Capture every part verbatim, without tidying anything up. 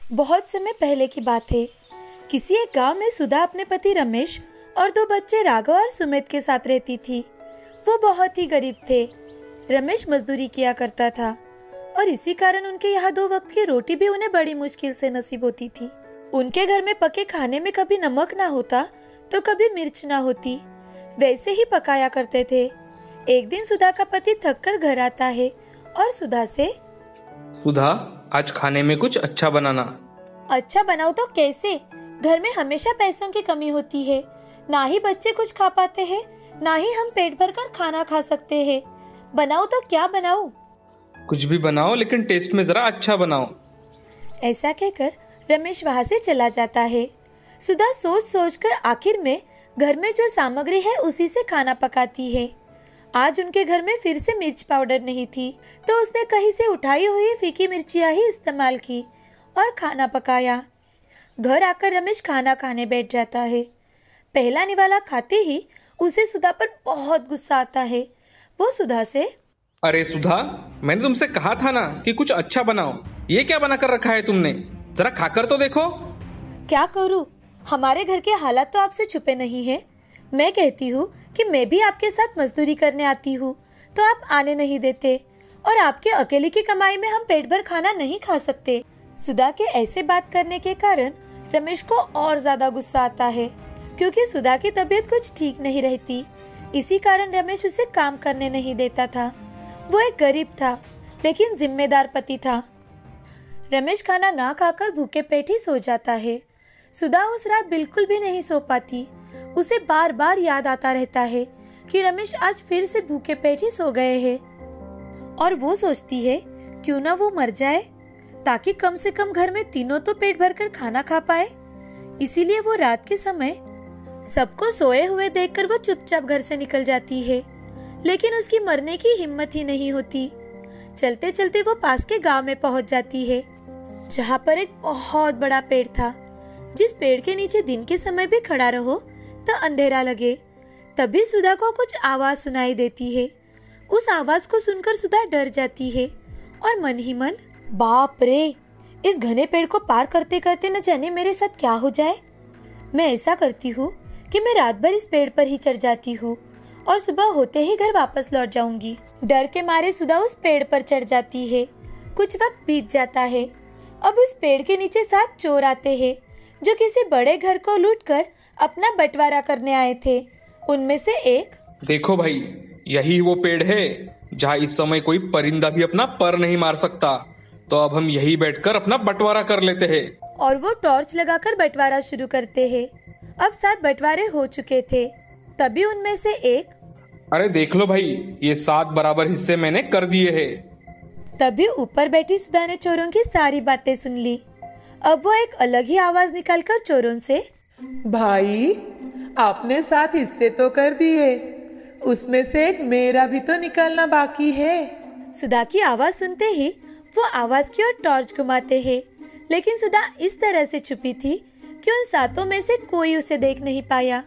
बहुत समय पहले की बात है। किसी एक गांव में सुधा अपने पति रमेश और दो बच्चे राघव और सुमित के साथ रहती थी। वो बहुत ही गरीब थे। रमेश मजदूरी किया करता था और इसी कारण उनके यहाँ दो वक्त की रोटी भी उन्हें बड़ी मुश्किल से नसीब होती थी। उनके घर में पके खाने में कभी नमक ना होता तो कभी मिर्च ना होती, वैसे ही पकाया करते थे। एक दिन सुधा का पति थक कर घर आता है और सुधा से, सुधा, आज खाने में कुछ अच्छा बनाना। अच्छा बनाओ तो कैसे? घर में हमेशा पैसों की कमी होती है। ना ही बच्चे कुछ खा पाते हैं, ना ही हम पेट भर कर खाना खा सकते हैं। बनाओ तो क्या बनाऊं? कुछ भी बनाओ, लेकिन टेस्ट में जरा अच्छा बनाओ। ऐसा कहकर रमेश वहाँ से चला जाता है। सुधा सोच सोच कर आखिर में घर में जो सामग्री है उसी से खाना पकाती है। आज उनके घर में फिर से मिर्च पाउडर नहीं थी, तो उसने कहीं से उठाई हुई फीकी मिर्चियाँ ही इस्तेमाल की और खाना पकाया। घर आकर रमेश खाना खाने बैठ जाता है। पहला निवाला खाते ही उसे सुधा पर बहुत गुस्सा आता है। वो सुधा से, अरे सुधा, मैंने तुमसे कहा था ना कि कुछ अच्छा बनाओ। ये क्या बना कर रखा है तुमने? जरा खाकर तो देखो। क्या करूं? हमारे घर के हालात तो आपसे छुपे नहीं है। मैं कहती हूँ कि मैं भी आपके साथ मजदूरी करने आती हूँ, तो आप आने नहीं देते और आपके अकेले की कमाई में हम पेट भर खाना नहीं खा सकते। सुधा के ऐसे बात करने के कारण रमेश को और ज्यादा गुस्सा आता है, क्योंकि सुधा की तबीयत कुछ ठीक नहीं रहती। इसी कारण रमेश उसे काम करने नहीं देता था। वो एक गरीब था, लेकिन जिम्मेदार पति था। रमेश खाना ना खाकर भूखे पेट ही सो जाता है। सुधा उस रात बिल्कुल भी नहीं सो पाती। उसे बार बार याद आता रहता है कि रमेश आज फिर से भूखे पेट ही सो गए हैं, और वो सोचती है क्यों ना वो मर जाए, ताकि कम से कम घर में तीनों तो पेट भरकर खाना खा पाए। इसीलिए वो रात के समय सबको सोए हुए देखकर वो चुपचाप घर से निकल जाती है, लेकिन उसकी मरने की हिम्मत ही नहीं होती। चलते चलते वो पास के गांव में पहुंच जाती है, जहाँ पर एक बहुत बड़ा पेड़ था, जिस पेड़ के नीचे दिन के समय भी खड़ा रहो तो अंधेरा लगे। तभी सुधा को कुछ आवाज सुनाई देती है। उस आवाज को सुनकर सुधा डर जाती है और मन ही मन, बाप रे, इस घने पेड़ को पार करते करते न जाने मेरे साथ क्या हो जाए। मैं ऐसा करती हूँ कि मैं रात भर इस पेड़ पर ही चढ़ जाती हूँ और सुबह होते ही घर वापस लौट जाऊंगी। डर के मारे सुधा उस पेड़ पर चढ़ जाती है। कुछ वक्त बीत जाता है। अब उस पेड़ के नीचे सात चोर आते हैं, जो किसी बड़े घर को लूटकर अपना बंटवारा करने आए थे। उनमें से एक, देखो भाई, यही वो पेड़ है जहाँ इस समय कोई परिंदा भी अपना पर नहीं मार सकता। तो अब हम यही बैठकर अपना बंटवारा कर लेते हैं। और वो टॉर्च लगाकर बंटवारा शुरू करते हैं। अब सात बंटवारे हो चुके थे। तभी उनमें से एक, अरे देख लो भाई, ये सात बराबर हिस्से मैंने कर दिए हैं। तभी ऊपर बैठी सुधा ने चोरों की सारी बातें सुन ली। अब वो एक अलग ही आवाज निकालकर चोरों से, भाई, आपने सात हिस्से तो कर दिए, उसमें से एक मेरा भी तो निकालना बाकी है। सुधा की आवाज सुनते ही वो आवाज की ओर टॉर्च घुमाते हैं, लेकिन सुधा इस तरह से छुपी थी कि उन सातों में से कोई उसे देख नहीं पाया,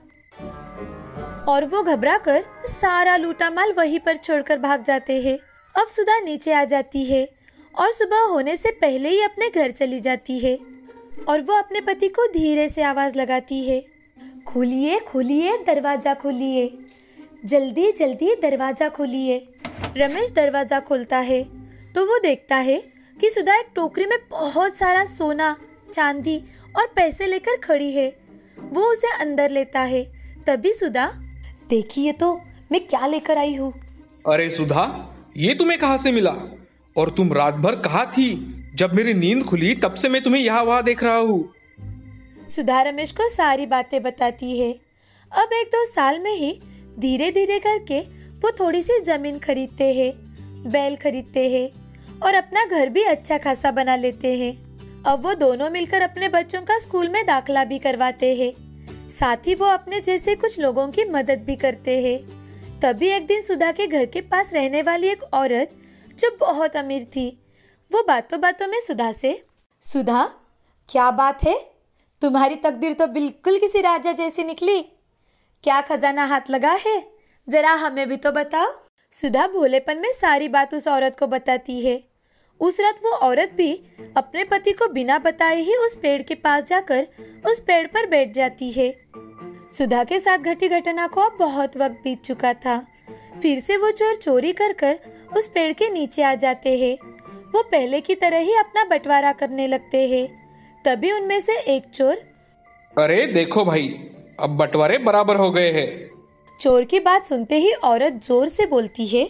और वो घबराकर सारा लूटा माल वहीं पर छोड़कर भाग जाते हैं। अब सुधा नीचे आ जाती है और सुबह होने से पहले ही अपने घर चली जाती है, और वो अपने पति को धीरे से आवाज लगाती है, खोलिए खोलिए दरवाजा खोलिए, जल्दी जल्दी दरवाजा खोलिए। रमेश दरवाजा खोलता है तो वो देखता है कि सुधा एक टोकरी में बहुत सारा सोना, चांदी और पैसे लेकर खड़ी है। वो उसे अंदर लेता है। तभी सुधा, देखिए तो मैं क्या लेकर आई हूँ। अरे सुधा, ये तुम्हें कहाँ से मिला? और तुम रात भर कहाँ थी? जब मेरी नींद खुली तब से मैं तुम्हें यहाँ वहाँ देख रहा हूँ। सुधा रमेश को सारी बातें बताती है। अब एक दो साल में ही धीरे धीरे करके वो थोड़ी सी जमीन खरीदते हैं, बैल खरीदते हैं और अपना घर भी अच्छा खासा बना लेते हैं। अब वो दोनों मिलकर अपने बच्चों का स्कूल में दाखिला भी करवाते हैं। साथ ही वो अपने जैसे कुछ लोगों की मदद भी करते हैं। तभी एक दिन सुधा के घर के पास रहने वाली एक औरत, जो बहुत अमीर थी, वो बातों बातों में सुधा से, सुधा, क्या बात है, तुम्हारी तकदीर तो बिल्कुल किसी राजा जैसी निकली। क्या खजाना हाथ लगा है, जरा हमें भी तो बताओ। सुधा भोलेपन में सारी बात उस औरत को बताती है। उस रात वो औरत भी अपने पति को बिना बताए ही उस पेड़ के पास जाकर उस पेड़ पर बैठ जाती है। सुधा के साथ घटी घटना को अब बहुत वक्त बीत चुका था। फिर से वो चोर चोरी कर कर उस पेड़ के नीचे आ जाते हैं। वो पहले की तरह ही अपना बंटवारा करने लगते हैं। तभी उनमें से एक चोर, अरे देखो भाई, अब बंटवारे बराबर हो गए हैं। चोर की बात सुनते ही औरत जोर से बोलती है,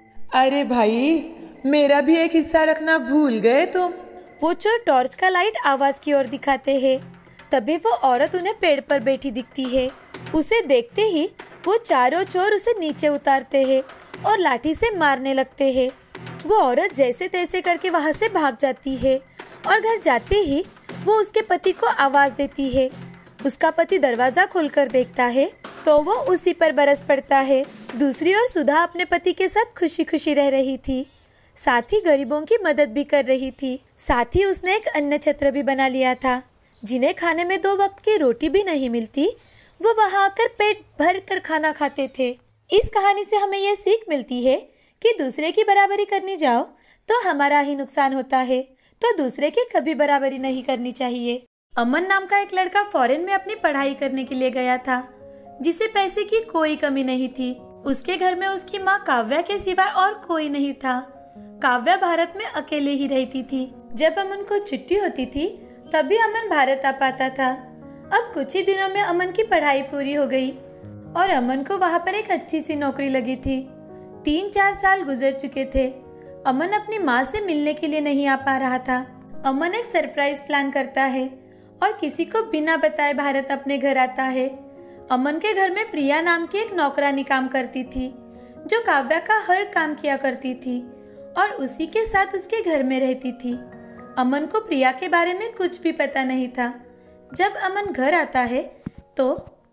अरे भाई, मेरा भी एक हिस्सा रखना भूल गए तुम। वो चोर टॉर्च का लाइट आवाज की ओर दिखाते हैं। तभी वो औरत उन्हें पेड़ पर बैठी दिखती है। उसे देखते ही वो चारों चोर उसे नीचे उतारते हैं और लाठी से मारने लगते हैं। वो औरत जैसे तैसे करके वहां से भाग जाती है और घर जाते ही वो उसके पति को आवाज देती है। उसका पति दरवाजा खोलकर देखता है तो वो उसी पर बरस पड़ता है। दूसरी ओर सुधा अपने पति के साथ खुशी खुशी रह रही थी, साथ ही गरीबों की मदद भी कर रही थी। साथ ही उसने एक अन्न छत्र भी बना लिया था। जिन्हें खाने में दो वक्त की रोटी भी नहीं मिलती, वो वहां आकर पेट भर कर खाना खाते थे। इस कहानी से हमें यह सीख मिलती है कि दूसरे की बराबरी करने जाओ तो हमारा ही नुकसान होता है, तो दूसरे की कभी बराबरी नहीं करनी चाहिए। अमन नाम का एक लड़का फॉरेन में अपनी पढ़ाई करने के लिए गया था, जिसे पैसे की कोई कमी नहीं थी। उसके घर में उसकी माँ काव्या के सिवा और कोई नहीं था। काव्या भारत में अकेले ही रहती थी। जब अमन को छुट्टी होती थी तभी अमन भारत आ पाता था। अब कुछ ही दिनों में अमन की पढ़ाई पूरी हो गई और अमन को वहाँ पर एक अच्छी सी नौकरी लगी थी। तीन चार साल गुजर चुके थे। अमन अपनी माँ से मिलने के लिए नहीं आ पा रहा था। अमन एक सरप्राइज प्लान करता है और किसी को बिना बताए भारत अपने घर आता है। अमन के घर में प्रिया नाम की एक नौकरानी काम करती थी, जो काव्या का हर काम किया करती थी और उसी के साथ उसके घर में रहती थी। अमन को प्रिया के बारे में कुछ भी पता नहीं था। जब अमन घर आता है तो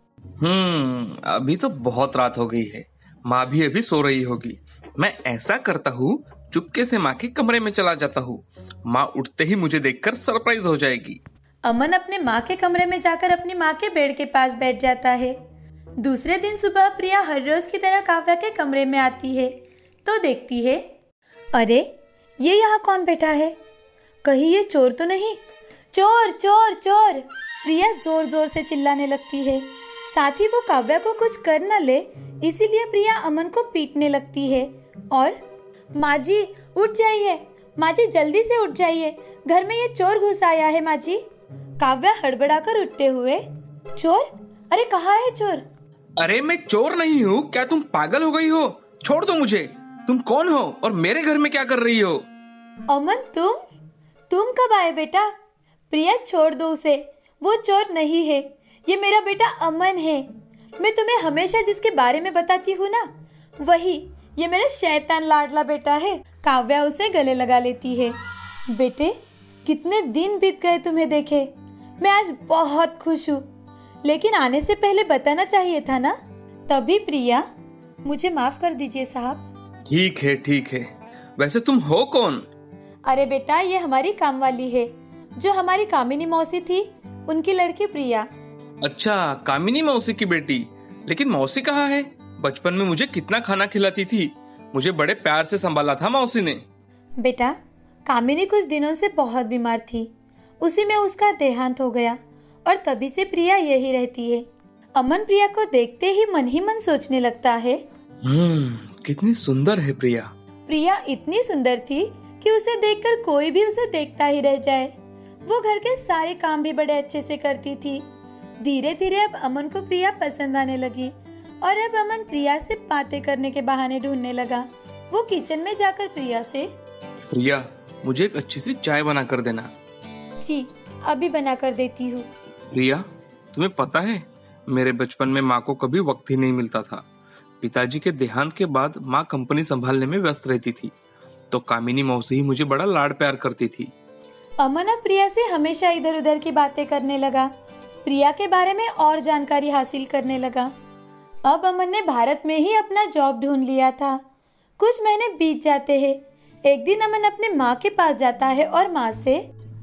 हम्म अभी तो बहुत रात हो गई है, माँ भी अभी सो रही होगी। मैं ऐसा करता हूँ, चुपके से माँ के कमरे में चला जाता हूँ। माँ उठते ही मुझे देखकर सरप्राइज हो जाएगी। अमन अपने माँ के कमरे में जाकर अपनी माँ के बेड के पास बैठ जाता है। दूसरे दिन सुबह प्रिया हर रोज की तरह काव्या के कमरे में आती है तो देखती है, अरे ये यहाँ कौन बैठा है? कहीं ये चोर तो नहीं? चोर चोर चोर! प्रिया जोर जोर से चिल्लाने लगती है। साथ ही वो काव्या को कुछ कर न ले, इसीलिए प्रिया अमन को पीटने लगती है और माँ जी उठ जाइए, माँ जी जल्दी से उठ जाइए, घर में ये चोर घुस आया है माँ जी। काव्या हड़बड़ाकर उठते हुए, चोर? अरे कहाँ है चोर? अरे मैं चोर नहीं हूँ, क्या तुम पागल हो गई हो? छोड़ दो मुझे। तुम कौन हो और मेरे घर में क्या कर रही हो? अमन तुम तुम कब आए बेटा? प्रिया छोड़ दो उसे, वो चोर नहीं है, ये मेरा बेटा अमन है। मैं तुम्हें हमेशा जिसके बारे में बताती हूँ ना, वही, ये मेरा शैतान लाडला बेटा है। काव्या उसे गले लगा लेती है। बेटे कितने दिन बीत गए तुम्हें देखे, मैं आज बहुत खुश हूँ, लेकिन आने से पहले बताना चाहिए था ना। तभी प्रिया, मुझे माफ कर दीजिए साहब। ठीक है ठीक है, वैसे तुम हो कौन? अरे बेटा ये हमारी काम वाली है, जो हमारी कामिनी मौसी थी, उनकी लड़की प्रिया। अच्छा, कामिनी मौसी की बेटी। लेकिन मौसी कहाँ है? बचपन में मुझे कितना खाना खिलाती थी, मुझे बड़े प्यार से संभाला था मौसी ने। बेटा कामिनी कुछ दिनों से बहुत बीमार थी, उसी में उसका देहांत हो गया और तभी से प्रिया यही रहती है। अमन प्रिया को देखते ही मन ही मन सोचने लगता है, हम्म कितनी सुंदर है प्रिया। प्रिया इतनी सुंदर थी कि उसे देखकर कोई भी उसे देखता ही रह जाए। वो घर के सारे काम भी बड़े अच्छे से करती थी। धीरे धीरे अब अमन को प्रिया पसंद आने लगी और अब अमन प्रिया से बातें करने के बहाने ढूंढने लगा। वो किचन में जाकर प्रिया से, प्रिया मुझे एक अच्छी सी चाय बना कर देना। जी अभी बना कर देती हूँ। प्रिया तुम्हें पता है, मेरे बचपन में माँ को कभी वक्त ही नहीं मिलता था। पिताजी के देहांत के बाद माँ कंपनी संभालने में व्यस्त रहती थी, तो कामिनी मौसी ही मुझे बड़ा लाड प्यार करती थी। अमन अब प्रिया से हमेशा इधर उधर की बातें करने लगा, प्रिया के बारे में और जानकारी हासिल करने लगा। अब अमन ने भारत में ही अपना जॉब ढूंढ लिया था। कुछ महीने बीत जाते हैं। एक दिन अमन अपने माँ के पास जाता है और माँ से,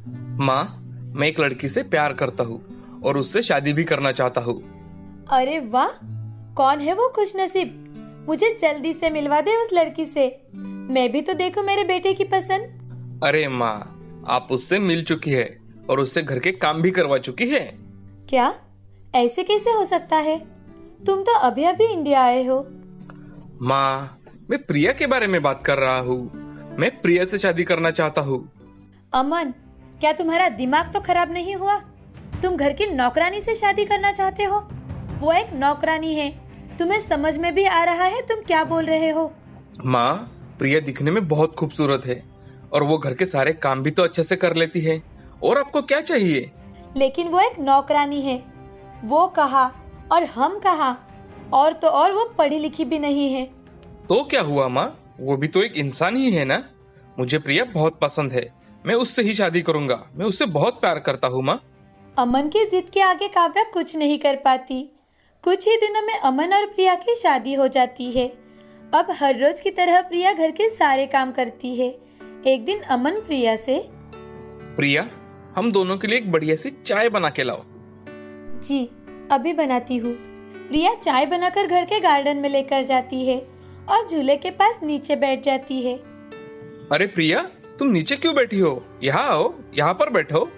माँ मैं एक लड़की से प्यार करता हूँ और उससे शादी भी करना चाहता हूँ। अरे वाह, कौन है वो खुशनसीब? मुझे जल्दी से मिलवा दे उस लड़की से, मैं भी तो देखूं मेरे बेटे की पसंद। अरे माँ, आप उससे मिल चुकी है और उससे घर के काम भी करवा चुकी है। क्या? ऐसे कैसे हो सकता है? तुम तो अभी अभी इंडिया आए हो। माँ, मैं प्रिया के बारे में बात कर रहा हूँ। मैं प्रिया से शादी करना चाहता हूँ। अमन, क्या तुम्हारा दिमाग तो खराब नहीं हुआ? तुम घर की नौकरानी से शादी करना चाहते हो? वो एक नौकरानी है। तुम्हें समझ में भी आ रहा है तुम क्या बोल रहे हो? माँ, प्रिया दिखने में बहुत खूबसूरत है और वो घर के सारे काम भी तो अच्छे से कर लेती है। और आपको क्या चाहिए? लेकिन वो एक नौकरानी है। वो कहा और हम कहा, और तो और वो पढ़ी लिखी भी नहीं है। तो क्या हुआ माँ, वो भी तो एक इंसान ही है ना। मुझे प्रिया बहुत पसंद है, मैं उससे ही शादी करूंगा। मैं उससे बहुत प्यार करता हूँ माँ। अमन की जिद के आगे काव्या कुछ नहीं कर पाती। कुछ ही दिनों में अमन और प्रिया की शादी हो जाती है। अब हर रोज की तरह प्रिया घर के सारे काम करती है। एक दिन अमन प्रिया से, प्रिया, हम दोनों के लिए एक बढ़िया सी चाय बना के लाओ। जी, अभी बनाती हूँ। प्रिया चाय बनाकर घर के गार्डन में लेकर जाती है और झूले के पास नीचे बैठ जाती है। अरे प्रिया, तुम नीचे क्यों बैठी हो? यहाँ आओ, यहाँ पर बैठो।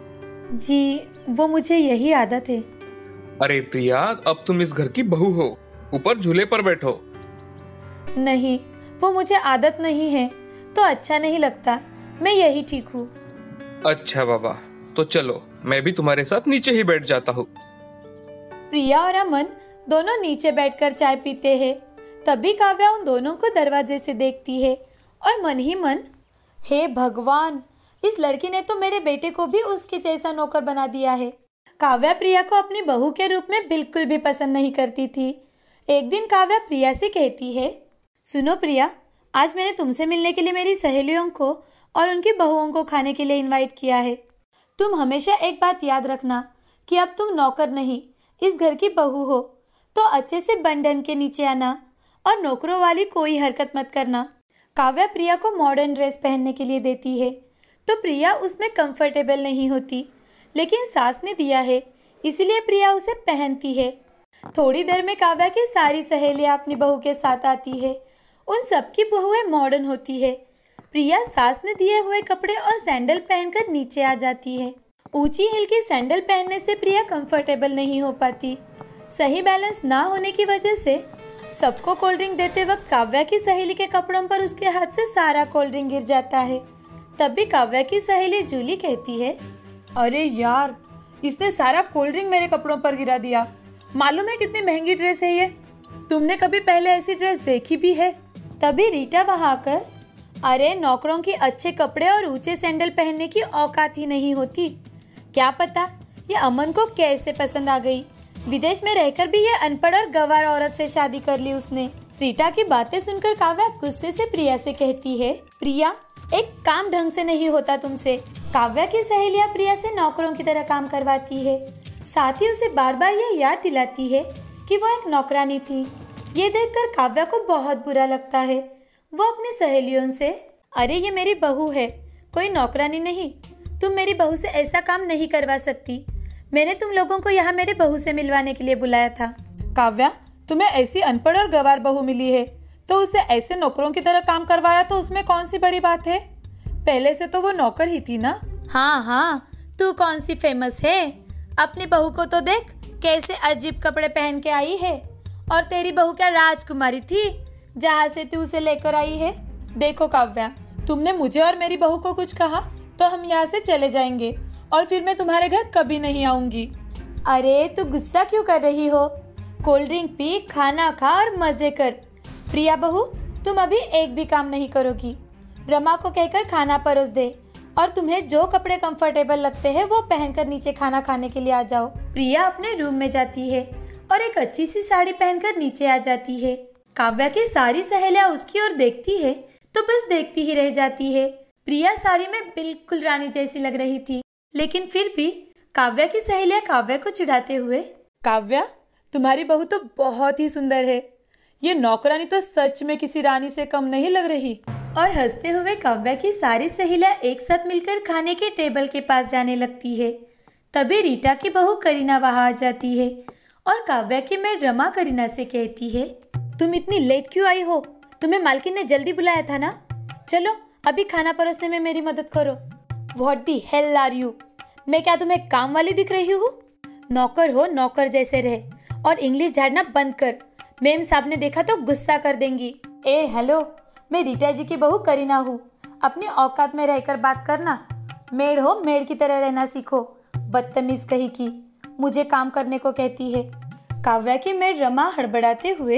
जी, वो मुझे यही आदत है। अरे प्रिया, अब तुम इस घर की बहू हो, ऊपर झूले पर बैठो। नहीं, वो मुझे आदत नहीं है तो अच्छा नहीं लगता। मैं यही ठीक हूँ। अच्छा बाबा, तो चलो मैं भी तुम्हारे साथ नीचे ही बैठ जाता हूँ। प्रिया और अमन दोनों नीचे बैठकर चाय पीते हैं। तभी काव्या उन दोनों को दरवाजे से देखती है और मन ही मन, हे भगवान, इस लड़की ने तो मेरे बेटे को भी उसके जैसा नौकर बना दिया है। काव्या प्रिया को अपनी बहू के रूप में बिल्कुल भी पसंद नहीं करती थी। एक दिन काव्या प्रिया से कहती है, सुनो प्रिया, आज मैंने तुमसे मिलने के लिए मेरी सहेलियों को और उनकी बहुओं को खाने के लिए इनवाइट किया है। तुम हमेशा एक बात याद रखना कि अब तुम नौकर नहीं, इस घर की बहू हो, तो अच्छे से बंधन के नीचे आना और नौकरों वाली कोई हरकत मत करना। काव्या प्रिया को मॉडर्न ड्रेस पहनने के लिए देती है तो प्रिया उसमें कंफर्टेबल नहीं होती, लेकिन सास ने दिया है इसलिए प्रिया उसे पहनती है। थोड़ी देर में काव्या की सारी सहेलियां अपनी बहू के साथ आती है। उन सबकी बहुएं मॉडर्न होती है। प्रिया सास ने दिए हुए कपड़े और सैंडल पहनकर नीचे आ जाती है। ऊंची हील की सैंडल पहनने से प्रिया कंफर्टेबल नहीं हो पाती। सही बैलेंस ना होने की वजह से सबको कोल्ड ड्रिंक देते वक्त काव्या की सहेली के कपड़ों पर उसके हाथ से सारा कोल्ड ड्रिंक गिर जाता है। तभी काव्या की सहेली जूली कहती है, अरे यार, इसने सारा कोल्ड ड्रिंक मेरे कपड़ों पर गिरा दिया। मालूम है कितनी महंगी ड्रेस है ये? तुमने कभी पहले ऐसी ड्रेस देखी भी है? तभी रीटा वहां आकर, अरे नौकरों की अच्छे कपड़े और ऊंचे सैंडल पहनने की औकात ही नहीं होती। क्या पता ये अमन को कैसे पसंद आ गई। विदेश में रहकर भी ये अनपढ़ और गंवार औरत से शादी कर ली उसने। रीटा की बातें सुनकर काव्या गुस्से से प्रिया से कहती है, प्रिया, एक काम ढंग से नहीं होता तुमसे। काव्या की सहेलियां प्रिया से नौकरों की तरह काम करवाती है, साथ ही उसे बार बार ये याद दिलाती है कि वो एक नौकरानी थी। ये देखकर काव्या को बहुत बुरा लगता है। वो अपनी सहेलियों से, अरे ये मेरी बहू है, कोई नौकरानी नहीं। तुम मेरी बहू से ऐसा काम नहीं करवा सकती। मैंने तुम लोगों को यहाँ मेरे बहू से मिलवाने के लिए बुलाया था। काव्या, तुम्हें ऐसी अनपढ़ और गंवार बहू मिली है तो उसे ऐसे नौकरों की तरह काम करवाया तो उसमें कौन सी बड़ी बात है? पहले से तो वो नौकर ही थी ना। हाँ हाँ, तू कौन सी फेमस है? अपनी बहू को तो देख, कैसे अजीब कपड़े पहन के आई है। और तेरी बहू क्या राजकुमारी थी जहाँ से तू उसे लेकर आई है? देखो काव्या, तुमने मुझे और मेरी बहू को कुछ कहा तो हम यहाँ से चले जाएंगे और फिर मैं तुम्हारे घर कभी नहीं आऊंगी। अरे तू गुस्सा क्यों कर रही हो? कोल्ड ड्रिंक पी, खाना खा और मजे कर। प्रिया बहू, तुम अभी एक भी काम नहीं करोगी। रमा को कहकर खाना परोस दे और तुम्हें जो कपड़े कंफर्टेबल लगते हैं वो पहनकर नीचे खाना खाने के लिए आ जाओ। प्रिया अपने रूम में जाती है और एक अच्छी सी साड़ी पहनकर नीचे आ जाती है। काव्या की सारी सहेलियां उसकी ओर देखती है तो बस देखती ही रह जाती है। प्रिया साड़ी में बिल्कुल रानी जैसी लग रही थी, लेकिन फिर भी काव्या की सहेलियां काव्या को चिढ़ाते हुए, काव्या, तुम्हारी बहू तो बहुत ही सुंदर है। ये नौकरानी तो सच में किसी रानी से कम नहीं लग रही। और हंसते हुए काव्या की सारी सहेलियां एक साथ मिलकर खाने के टेबल के पास जाने लगती है। तभी रीटा की बहू करीना वहां आ जाती है और काव्या की मेड रमा करीना से कहती है, तुम इतनी लेट क्यों आई हो? तुम्हें मालकिन ने जल्दी बुलाया था ना। चलो अभी खाना परोसने में मेरी मदद करो। What the hell are you? मैं क्या तुम्हें काम वाली दिख रही हूँ? नौकर हो, नौकर जैसे रहे और इंग्लिश झाड़ना बंद कर। मेम साहब ने देखा तो गुस्सा कर देंगी। ए हेलो, मैं रीटा जी की बहू करीना हूँ। अपनी औकात में रहकर बात करना। मेड हो, मेड की तरह रहना सीखो। बदतमीज कही की, मुझे काम करने को कहती है। काव्या की मेड रमा हड़बड़ाते हुए,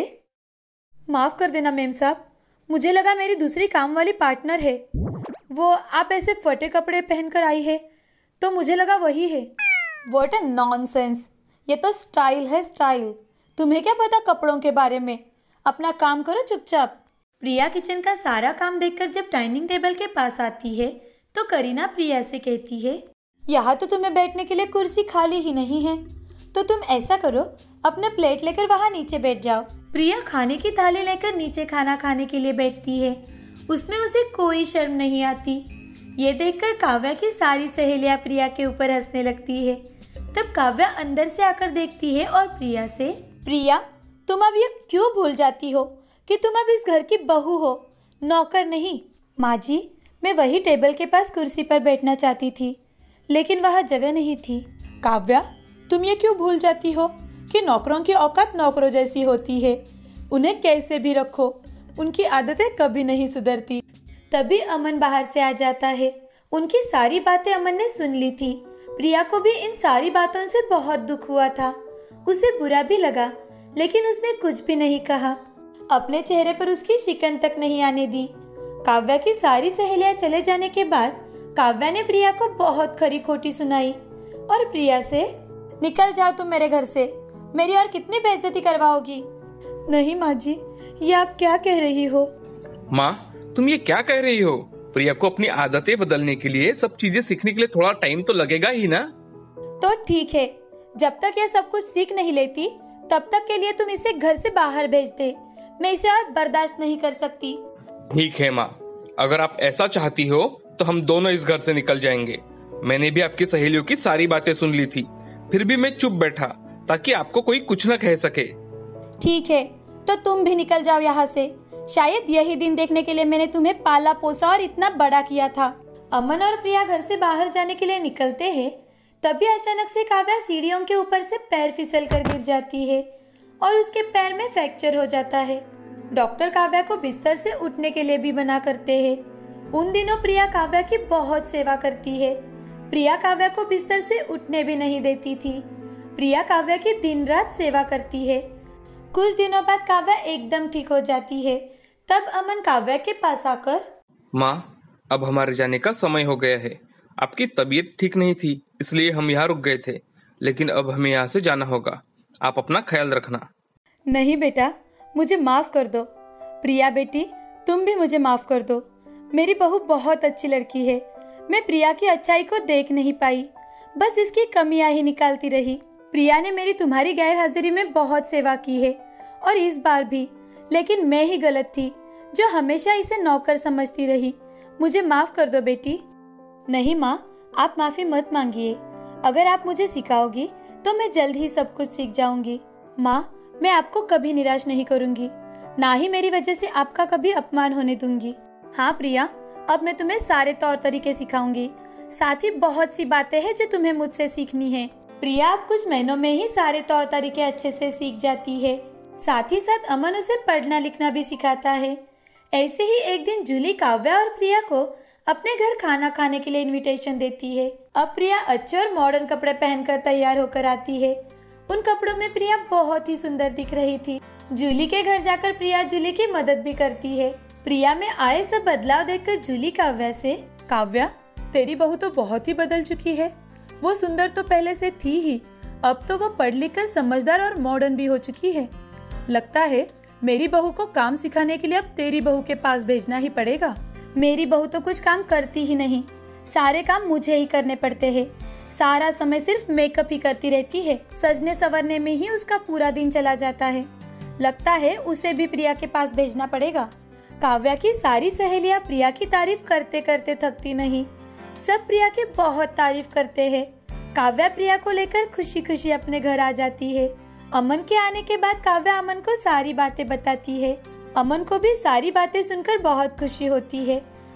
माफ कर देना मेम साहब, मुझे लगा मेरी दूसरी काम वाली पार्टनर है। वो आप ऐसे फटे कपड़े पहनकर आई है तो मुझे लगा वही है। व्हाट अ नॉनसेंस, ये तो स्टाइल है स्टाइल। तुम्हें क्या पता कपड़ों के बारे में? अपना काम करो चुपचाप। प्रिया किचन का सारा काम देखकर जब डाइनिंग टेबल के पास आती है तो करीना प्रिया से कहती है, यहाँ तो तुम्हें बैठने के लिए कुर्सी खाली ही नहीं है, तो तुम ऐसा करो, अपने प्लेट लेकर वहाँ नीचे बैठ जाओ। प्रिया खाने की थाली लेकर नीचे खाना खाने के लिए बैठती है। उसमें उसे कोई शर्म नहीं आती। ये देखकर काव्या की सारी सहेलियां प्रिया के ऊपर हंसने लगती है। तब काव्या अंदर से आकर देखती है और प्रिया से, प्रिया तुम अब ये क्यों भूल जाती हो कि तुम अब इस घर की बहू हो, नौकर नहीं। माँ जी, मैं वही टेबल के पास कुर्सी पर बैठना चाहती थी, लेकिन वहाँ जगह नहीं थी। काव्या, तुम ये क्यों भूल जाती हो कि नौकरों की औकात नौकरों जैसी होती है। उन्हें कैसे भी रखो, उनकी आदतें कभी नहीं सुधरती। तभी अमन बाहर से आ जाता है। उनकी सारी बातें अमन ने सुन ली थी। प्रिया को भी इन सारी बातों से बहुत दुख हुआ था। उसे बुरा भी लगा, लेकिन उसने कुछ भी नहीं कहा। अपने चेहरे पर उसकी शिकन तक नहीं आने दी। काव्या की सारी सहेलियां चले जाने के बाद काव्या ने प्रिया को बहुत खरी खोटी सुनाई और प्रिया से, निकल जाओ तुम मेरे घर से, मेरी और कितनी बेइज्जती करवाओगी। नहीं माँ जी, ये आप क्या कह रही हो? माँ, तुम ये क्या कह रही हो? प्रिया को अपनी आदतें बदलने के लिए, सब चीजें सीखने के लिए थोड़ा टाइम तो लगेगा ही ना। तो ठीक है, जब तक ये सब कुछ सीख नहीं लेती तब तक के लिए तुम इसे घर से बाहर भेज दे। मैं इसे और बर्दाश्त नहीं कर सकती। ठीक है माँ, अगर आप ऐसा चाहती हो तो हम दोनों इस घर से निकल जाएंगे। मैंने भी आपकी सहेलियों की सारी बातें सुन ली थी, फिर भी मैं चुप बैठा ताकि आपको कोई कुछ न कह सके। ठीक है, तो तुम भी निकल जाओ यहाँ से। शायद यही दिन देखने के लिए मैंने तुम्हें पाला पोसा और इतना बड़ा किया था। अमन और प्रिया घर से बाहर जाने के लिए निकलते हैं, तभी अचानक से काव्या सीढ़ियों के ऊपर से पैर फिसल कर गिर जाती है और उसके पैर में फ्रैक्चर हो जाता है। डॉक्टर काव्या को बिस्तर से उठने के लिए भी मना करते हैं। उन दिनों प्रिया काव्या की बहुत सेवा करती है। प्रिया काव्या को बिस्तर से उठने भी नहीं देती थी। प्रिया काव्या की दिन रात सेवा करती है। कुछ दिनों बाद काव्या एकदम ठीक हो जाती है। तब अमन काव्या के पास आकर, माँ, अब हमारे जाने का समय हो गया है। आपकी तबीयत ठीक नहीं थी, इसलिए हम यहाँ रुक गए थे, लेकिन अब हमें यहाँ से जाना होगा। आप अपना ख्याल रखना। नहीं बेटा, मुझे माफ कर दो। प्रिया बेटी, तुम भी मुझे माफ कर दो। मेरी बहू बहुत अच्छी लड़की है। मैं प्रिया की अच्छाई को देख नहीं पाई, बस इसकी कमियां ही निकालती रही। प्रिया ने मेरी तुम्हारी गैर हाजिरी में बहुत सेवा की है और इस बार भी, लेकिन मैं ही गलत थी जो हमेशा इसे नौकर समझती रही। मुझे माफ कर दो बेटी। नहीं माँ, आप माफी मत मांगिए। अगर आप मुझे सिखाओगी तो मैं जल्द ही सब कुछ सीख जाऊंगी। माँ, मैं आपको कभी निराश नहीं करूंगी, ना ही मेरी वजह से आपका कभी अपमान होने दूंगी। हाँ प्रिया, अब मैं तुम्हें सारे तौर तरीके सिखाऊंगी। साथ ही बहुत सी बातें हैं जो तुम्हें मुझसे सीखनी है। प्रिया अब कुछ महीनों में ही सारे तौर तरीके अच्छे से सीख जाती है। साथ ही साथ अमन उसे पढ़ना लिखना भी सिखाता है। ऐसे ही एक दिन जूली काव्या और प्रिया को अपने घर खाना खाने के लिए इनविटेशन देती है। अब प्रिया अच्छे और मॉडर्न कपड़े पहनकर तैयार होकर आती है। उन कपड़ों में प्रिया बहुत ही सुंदर दिख रही थी। जूली के घर जाकर प्रिया जूली की मदद भी करती है। प्रिया में आए सब बदलाव देखकर जूली काव्या से, काव्या, तेरी बहू तो बहुत ही बदल चुकी है। वो सुंदर तो पहले से थी ही, अब तो वो पढ़ लिख कर समझदार और मॉडर्न भी हो चुकी है। लगता है मेरी बहू को काम सिखाने के लिए अब तेरी बहू के पास भेजना ही पड़ेगा। मेरी बहू तो कुछ काम करती ही नहीं, सारे काम मुझे ही करने पड़ते हैं। सारा समय सिर्फ मेकअप ही करती रहती है। सजने संवरने में ही उसका पूरा दिन चला जाता है। लगता है उसे भी प्रिया के पास भेजना पड़ेगा। काव्या की सारी सहेलियां प्रिया की तारीफ करते करते थकती नहीं। सब प्रिया की बहुत तारीफ करते हैं। काव्या प्रिया को लेकर खुशी खुशी अपने घर आ जाती है। अमन के आने के बाद काव्या अमन को सारी बातें बताती है। अमन को भी सारी बातें सुनकर बहुत खुशी होती है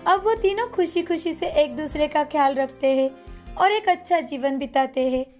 अब वो तीनों खुशी खुशी से एक दूसरे का ख्याल रखते हैं और एक अच्छा जीवन बिताते हैं।